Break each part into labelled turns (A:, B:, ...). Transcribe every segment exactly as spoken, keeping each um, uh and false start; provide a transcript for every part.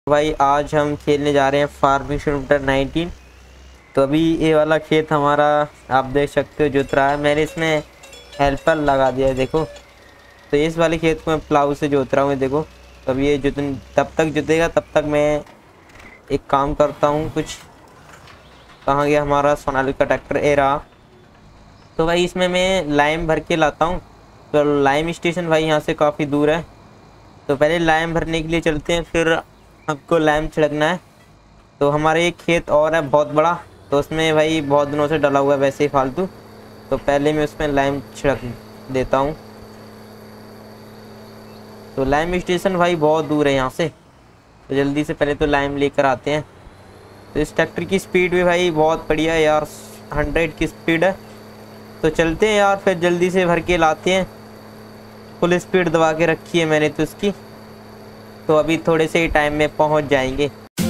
A: भाई आज हम खेलने जा रहे हैं फार्मिंग सिमुलेटर नाइनटीन। तो अभी ये वाला खेत हमारा आप देख सकते हो जोत रहा है। मैंने इसमें हेल्पर लगा दिया है, देखो। तो इस वाले खेत को मैं प्लाऊ से जोत रहा हूँ, देखो। तब ये जोत तब तक जोतेगा तब तक मैं एक काम करता हूँ कुछ। कहाँ गया हमारा सोनालिका ट्रैक्टर? ए रहा। तो भाई इसमें मैं लाइम भर के लाता हूँ। तो लाइम स्टेशन भाई यहाँ से काफ़ी दूर है, तो पहले लाइम भरने के लिए चलते हैं, फिर हमको लाइम छिड़कना है। तो हमारे एक खेत और है बहुत बड़ा, तो उसमें भाई बहुत दिनों से डला हुआ है वैसे ही फालतू। तो पहले मैं उसमें लाइम छिड़क देता हूँ। तो लाइम स्टेशन भाई बहुत दूर है यहाँ से, तो जल्दी से पहले तो लाइम लेकर आते हैं। तो इस ट्रैक्टर की स्पीड भी भाई बहुत बढ़िया है यार, हंड्रेड की स्पीड है। तो चलते हैं यार, फिर जल्दी से भर के लाते हैं। फुल स्पीड दबा के रखी है मैंने तो इसकी। तो अभी थोड़े से ही टाइम में पहुंच जाएंगे।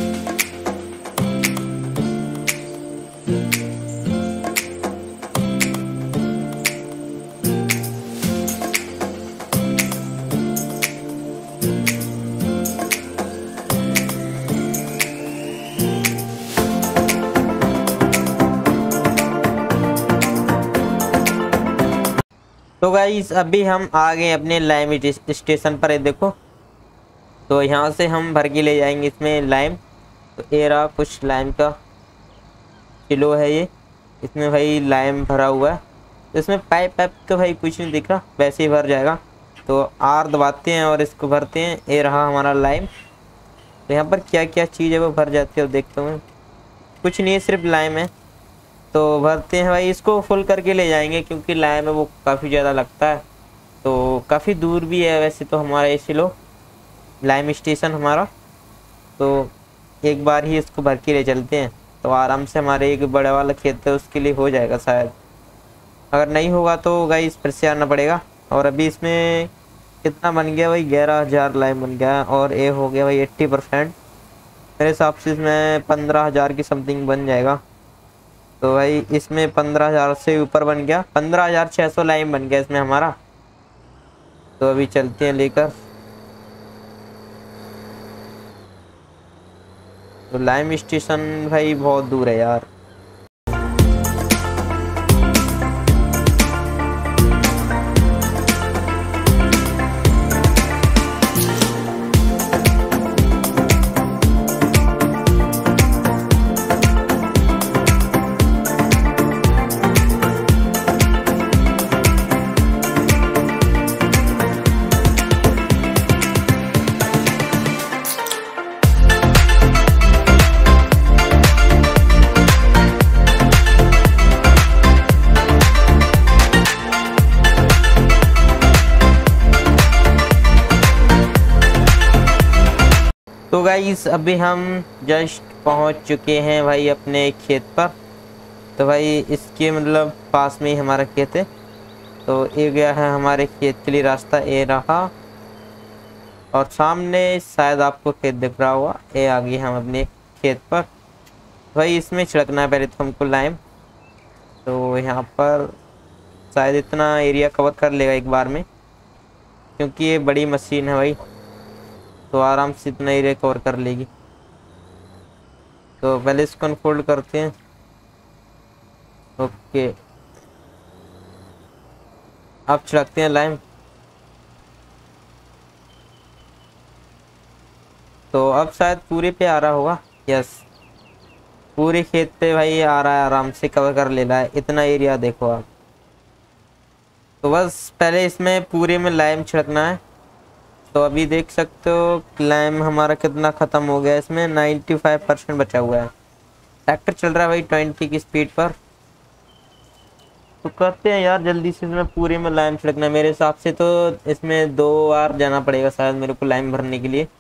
A: तो गाइस अभी हम आ गए अपने लाइम स्टेशन पर है, देखो। तो यहाँ से हम भर के ले जाएंगे इसमें लाइम। तो ये रहा कुछ लाइम का किलो है ये, इसमें भाई लाइम भरा हुआ है। तो इसमें पाइप पाइप तो भाई कुछ नहीं दिख रहा, वैसे ही भर जाएगा। तो आर दबाते हैं और इसको भरते हैं। ये रहा हमारा लाइम। तो यहाँ पर क्या क्या चीज़ है वो भर जाती है, देखता हूँ। कुछ नहीं है, सिर्फ लाइम है। तो भरते हैं भाई, इसको फुल करके ले जाएंगे क्योंकि लाइम है वो काफ़ी ज़्यादा लगता है। तो काफ़ी दूर भी है वैसे तो हमारा ऐसे लो लाइम स्टेशन हमारा। तो एक बार ही इसको भर के ले चलते हैं, तो आराम से हमारे एक बड़ा वाला खेत है उसके लिए हो जाएगा शायद। अगर नहीं होगा तो गाइस फिर से आना पड़ेगा। और अभी इसमें कितना बन गया भाई? ग्यारह हज़ार लाइम बन गया, और ये हो गया भाई एट्टी परसेंट। मेरे हिसाब से इसमें पंद्रह हज़ार की समथिंग बन जाएगा। तो भाई इसमें पंद्रह हज़ार से ऊपर बन गया, पंद्रह हज़ार छः सौ लाइम बन गया इसमें हमारा। तो अभी चलते हैं लेकर। तो लाइम स्टेशन भाई बहुत दूर है यार। तो गाइस अभी हम जस्ट पहुंच चुके हैं भाई अपने खेत पर। तो भाई इसके मतलब पास में ही हमारा खेत है। तो ये गया है हमारे खेत के लिए रास्ता, ये रहा। और सामने शायद आपको खेत दिख रहा होगा, ये आ गए हम अपने खेत पर। भाई इसमें छिड़कना है पहले तो हमको लाइम। तो यहाँ पर शायद इतना एरिया कवर कर लेगा एक बार में, क्योंकि ये बड़ी मशीन है भाई, तो आराम से इतना एरिया कवर कर लेगी। तो पहले इसको अनफोल्ड करते हैं। ओके, अब छिड़कते हैं लाइम। तो अब शायद पूरे पे आ रहा होगा। यस, पूरे खेत पे भाई आ रहा है, आराम से कवर कर ले रहा है इतना एरिया, देखो आप। तो बस पहले इसमें पूरे में लाइम छिड़कना है। तो अभी देख सकते हो लाइम हमारा कितना ख़त्म हो गया, इसमें पचानवे परसेंट बचा हुआ है। ट्रैक्टर चल रहा है भाई ट्वेंटी की स्पीड पर। तो करते हैं यार जल्दी से, इसमें पूरे में लाइम छिड़कना है। मेरे हिसाब से तो इसमें दो बार जाना पड़ेगा शायद मेरे को लाइम भरने के लिए।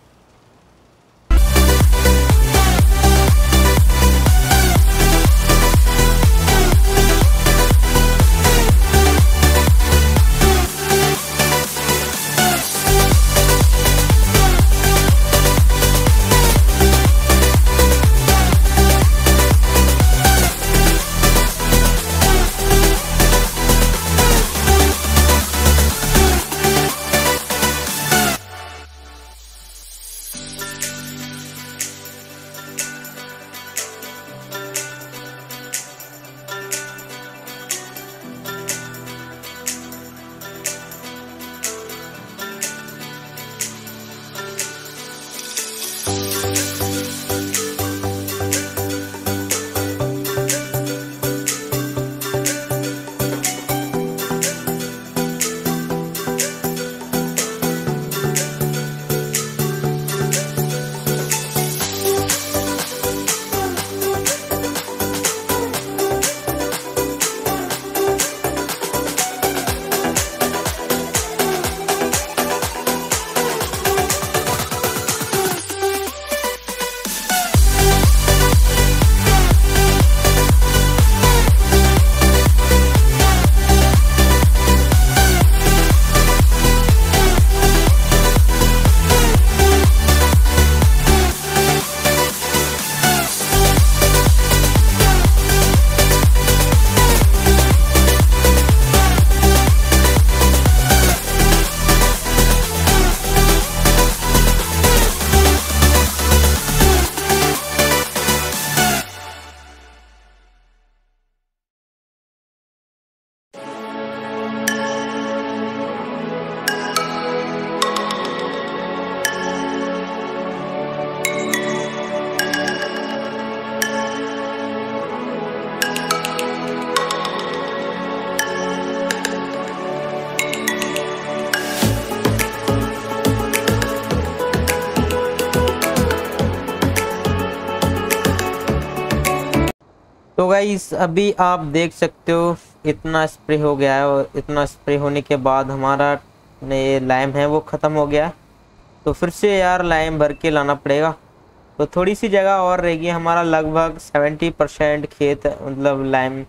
A: तो गाइस अभी आप देख सकते हो इतना स्प्रे हो गया है, और इतना स्प्रे होने के बाद हमारा ये लाइम है वो ख़त्म हो गया। तो फिर से यार लाइम भर के लाना पड़ेगा। तो थोड़ी सी जगह और रहेगी, हमारा लगभग सेवेंटी परसेंट खेत मतलब लाइम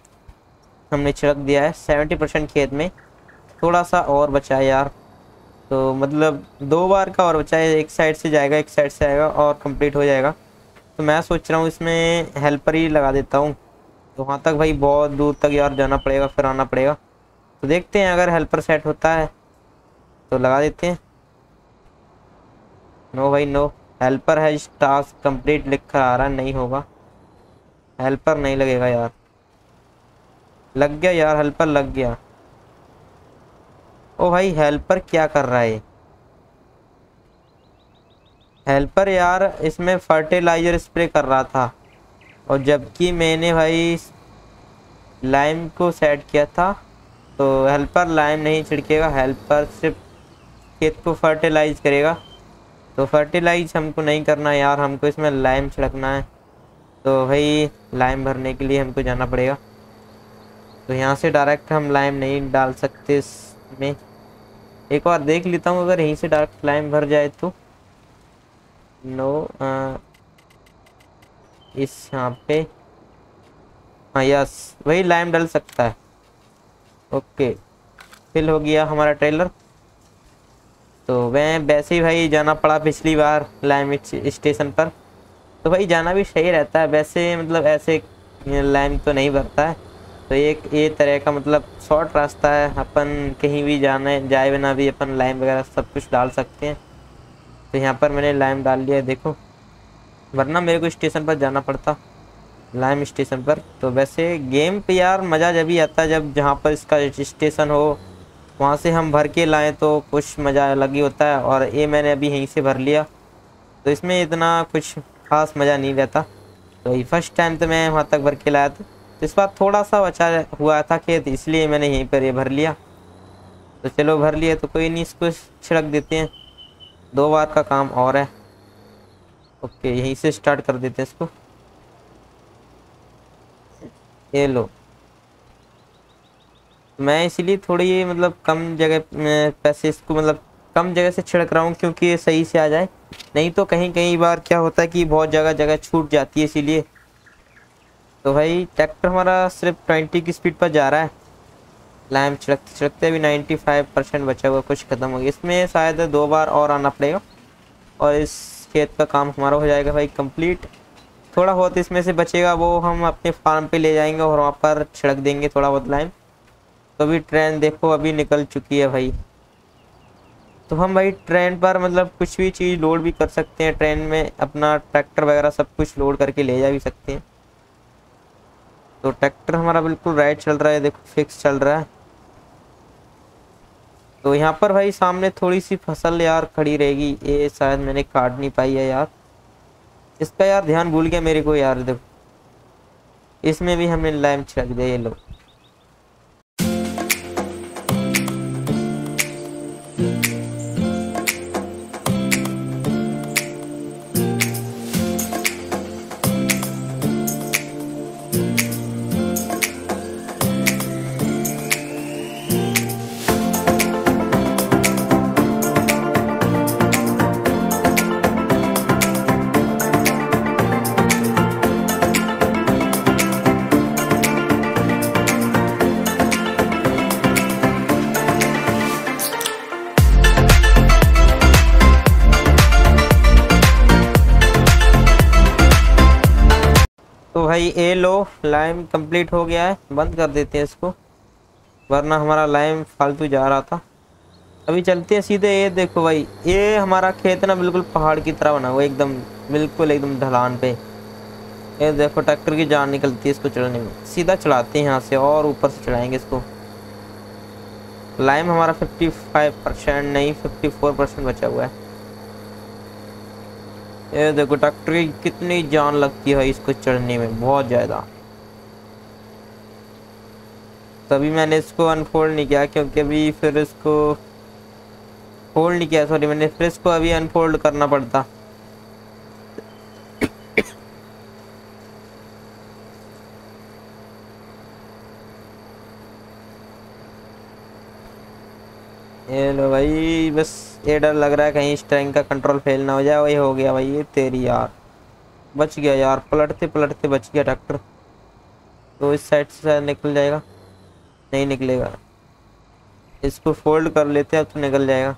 A: हमने छिड़क दिया है। सेवेंटी परसेंट खेत में थोड़ा सा और बचा है यार, तो मतलब दो बार का और बचा है। एक साइड से जाएगा एक साइड से आएगा और कंप्लीट हो जाएगा। तो मैं सोच रहा हूँ इसमें हेल्पर ही लगा देता हूँ। तो वहाँ तक भाई बहुत दूर तक यार जाना पड़ेगा, फिर आना पड़ेगा। तो देखते हैं अगर हेल्पर सेट होता है तो लगा देते हैं। नो भाई नो, हेल्पर है टास्क कंप्लीट लिख कर आ रहा है, नहीं होगा। हेल्पर नहीं लगेगा यार। लग गया यार, हेल्पर लग गया। ओ भाई हेल्पर क्या कर रहा है? हेल्पर यार इसमें फर्टिलाइजर स्प्रे कर रहा था, और जबकि मैंने भाई लाइम को सेट किया था। तो हेल्पर लाइम नहीं छिड़केगा, हेल्पर सिर्फ खेत को फर्टिलाइज करेगा। तो फर्टिलाइज हमको नहीं करना यार, हमको इसमें लाइम छिड़कना है। तो भाई लाइम भरने के लिए हमको जाना पड़ेगा। तो यहाँ से डायरेक्ट हम लाइम नहीं डाल सकते इसमें। एक बार देख लेता हूँ अगर यहीं से डायरेक्ट लाइम भर जाए तो। नो आ, इस यहाँ पे हाँ यस, वही लाइम डल सकता है। ओके फिल हो गया हमारा ट्रेलर। तो मैं वैसे ही भाई जाना पड़ा पिछली बार लाइम स्टेशन पर। तो भाई जाना भी सही रहता है वैसे, मतलब ऐसे लाइम तो नहीं भरता है। तो एक ये तरह का मतलब शॉर्ट रास्ता है, अपन कहीं भी जाने जाए बिना भी अपन लाइम वगैरह सब कुछ डाल सकते हैं। तो यहाँ पर मैंने लाइम डाल लिया है देखो, वरना मेरे को स्टेशन पर जाना पड़ता, लाइम स्टेशन पर। तो वैसे गेम पे यार मज़ा जब ही आता है जब जहाँ पर इसका स्टेशन हो वहाँ से हम भर के लाएँ, तो कुछ मज़ा अलग ही होता है। और ये मैंने अभी यहीं से भर लिया, तो इसमें इतना कुछ खास मज़ा नहीं रहता। तो ये फर्स्ट टाइम तो मैं वहाँ तक भर के लाया था, तो इस बार थोड़ा सा बचा हुआ था खेत, इसलिए मैंने यहीं पर ये भर लिया। तो चलो भर लिया तो कोई नहीं, इसको छिड़क देते हैं। दो बार का काम और है। ओके यहीं से स्टार्ट कर देते हैं इसको। ये लो, मैं इसीलिए थोड़ी मतलब कम जगह में पैसे इसको मतलब कम जगह से छिड़क रहा हूँ, क्योंकि ये सही से आ जाए। नहीं तो कहीं कहीं बार क्या होता है कि बहुत जगह जगह छूट जाती है, इसीलिए। तो भाई ट्रैक्टर हमारा सिर्फ ट्वेंटी की स्पीड पर जा रहा है। लाइम छिड़कते छिड़कते अभी नाइन्टी फाइव परसेंट बचा हुआ, कुछ ख़त्म हो गया। इसमें शायद दो बार और आना पड़ेगा और इस खेत का काम हमारा हो जाएगा भाई कंप्लीट। थोड़ा बहुत इसमें से बचेगा वो हम अपने फार्म पे ले जाएंगे और वहाँ पर छिड़क देंगे थोड़ा बहुत लाइम। तो अभी ट्रेन देखो अभी निकल चुकी है भाई। तो हम भाई ट्रेन पर मतलब कुछ भी चीज़ लोड भी कर सकते हैं, ट्रेन में अपना ट्रैक्टर वगैरह सब कुछ लोड करके ले जा भी सकते हैं। तो ट्रैक्टर हमारा बिल्कुल राइट चल रहा है, देखो फिक्स चल रहा है। तो यहाँ पर भाई सामने थोड़ी सी फसल यार खड़ी रहेगी, ये शायद मैंने काट नहीं पाई है यार। इसका यार ध्यान भूल गया मेरे को यार। देखो इसमें भी हमने लाइम छिड़क दिया, ये लो। तो भाई ये लो, लाइम कंप्लीट हो गया है। बंद कर देते हैं इसको, वरना हमारा लाइम फालतू जा रहा था। अभी चलते हैं सीधे। ये देखो भाई, ये हमारा खेत ना बिल्कुल पहाड़ की तरह बना हुआ, एकदम बिल्कुल एकदम ढलान पे। ये देखो ट्रैक्टर की जान निकलती है इसको चढ़ने में। सीधा चढ़ाते हैं यहाँ से और ऊपर से चढ़ाएंगे इसको। लाइम हमारा पचपन परसेंट नहीं चौवन परसेंट बचा हुआ है। ये देखो ट्रैक्टर की कितनी जान लगती है इसको चढ़ने में, बहुत ज़्यादा। तभी मैंने इसको अनफोल्ड नहीं किया, क्योंकि अभी फिर इसको फोल्ड नहीं किया, सॉरी, मैंने फिर इसको अभी अनफोल्ड करना पड़ता। ये लो भाई, बस ये डर लग रहा है कहीं स्टीयरिंग का कंट्रोल फेल ना हो जाए। वही हो गया भाई, ये तेरी यार, बच गया यार, पलटते पलटते बच गया ट्रैक्टर। तो इस साइड से शायद निकल जाएगा, नहीं निकलेगा। इसको फोल्ड कर लेते हैं, अब तो निकल जाएगा।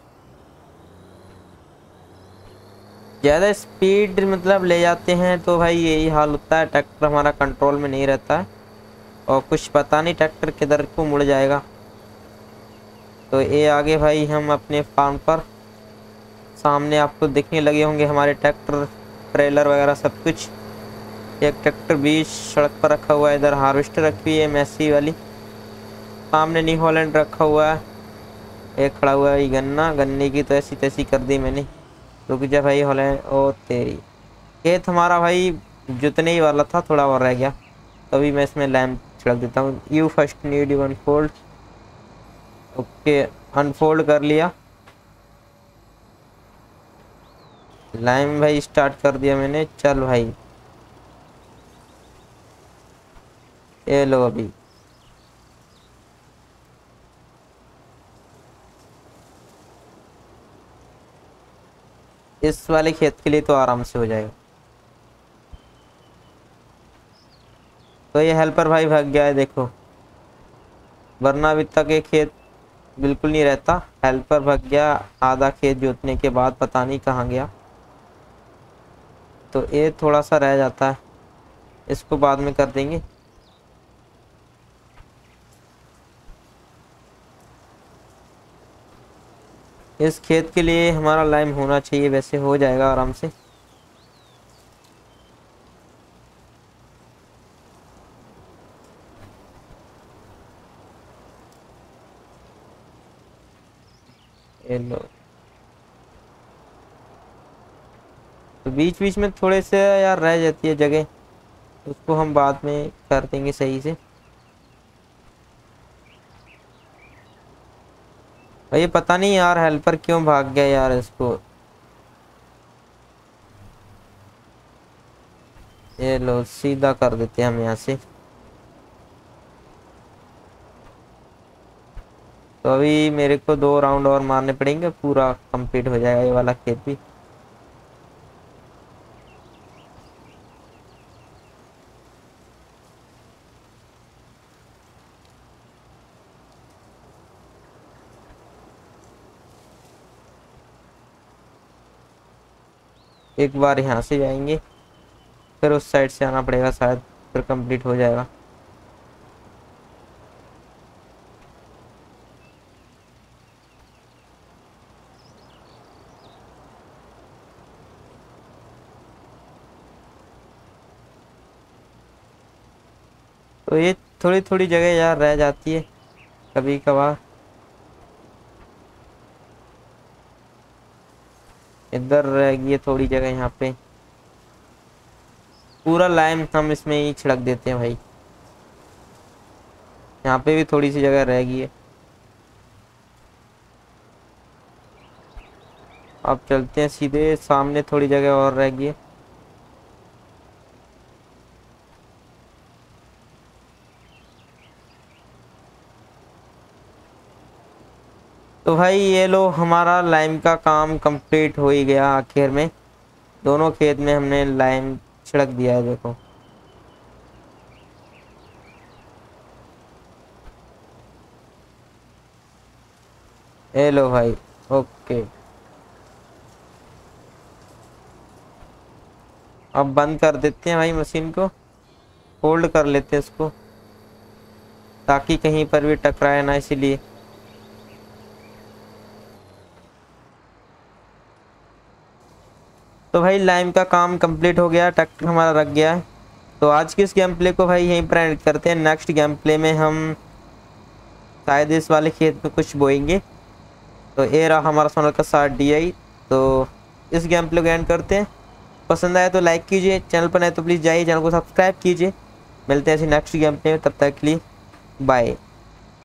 A: ज़्यादा स्पीड मतलब ले जाते हैं तो भाई यही हाल होता है, ट्रैक्टर हमारा कंट्रोल में नहीं रहता है और कुछ पता नहीं ट्रैक्टर किधर को मुड़ जाएगा। तो ये आगे भाई हम अपने फार्म पर, सामने आपको दिखने लगे होंगे हमारे ट्रैक्टर, ट्रेलर वगैरह सब कुछ। एक ट्रैक्टर बीच सड़क पर रखा हुआ है, इधर हार्वेस्टर रखी हुई है मैसी वाली, सामने न्यू हॉलैंड रखा हुआ है, एक खड़ा हुआ है गन्ना। गन्ने की तो ऐसी तैसी कर दी मैंने। रुक जा भाई हॉलैंड, ओ तेरी। खेत हमारा भाई जुतने ही वाला था, थोड़ा और रह गया, तो अभी मैं इसमें लैम्प छिड़क देता हूँ। You first need you unfold. Okay, unfold कर लिया। लाइम भाई स्टार्ट कर दिया मैंने। चल भाई, ये लो अभी। इस वाले खेत के लिए तो आराम से हो जाएगा। तो ये हेल्पर भाई भाग गया है देखो, वरना अभी तक ये खेत बिल्कुल नहीं रहता। हेल्पर भाग गया आधा खेत जोतने के बाद, पता नहीं कहाँ गया। तो ये थोड़ा सा रह जाता है, इसको बाद में कर देंगे। इस खेत के लिए हमारा लाइम होना चाहिए, वैसे हो जाएगा आराम से। ये लो। तो बीच बीच में थोड़े से यार रह जाती है जगह, उसको हम बाद में कर देंगे सही से। ये पता नहीं यार हेल्पर क्यों भाग गया यार इसको। ये लो, सीधा कर देते हैं हम यहाँ से। तो अभी मेरे को दो राउंड और मारने पड़ेंगे, पूरा कंप्लीट हो जाएगा ये वाला खेत भी। एक बार यहाँ से जाएंगे, फिर उस साइड से आना पड़ेगा शायद, फिर कंप्लीट हो जाएगा। तो ये थोड़ी थोड़ी जगह यार रह जाती है कभी कभार। इधर रह गई है थोड़ी जगह यहाँ पे। पूरा लाइम हम इसमें ही छिड़क देते हैं भाई। यहाँ पे भी थोड़ी सी जगह रह गई है। अब चलते हैं सीधे, सामने थोड़ी जगह और रह गई है। तो भाई ये लो, हमारा लाइम का काम कंप्लीट हो ही गया आखिर में। दोनों खेत में हमने लाइम छिड़क दिया है देखो। ये लो भाई, ओके। अब बंद कर देते हैं भाई मशीन को, होल्ड कर लेते हैं इसको ताकि कहीं पर भी टकराए ना, इसीलिए। तो भाई लाइम का काम कंप्लीट हो गया, ट्रैक्टर हमारा रख गया है। तो आज की इस गेम प्ले को भाई यहीं पर एंड करते हैं। नेक्स्ट गेम प्ले में हम शायद इस वाले खेत में कुछ बोएंगे। तो ये रहा हमारा सोनल का साथ डी आई। तो इस गेम प्ले को एंड करते हैं। पसंद आया तो लाइक कीजिए, चैनल पर नए तो प्लीज़ जाइए चैनल को सब्सक्राइब कीजिए। मिलते हैं ऐसे नेक्स्ट गेम प्ले में, तब तक के लिए बाय।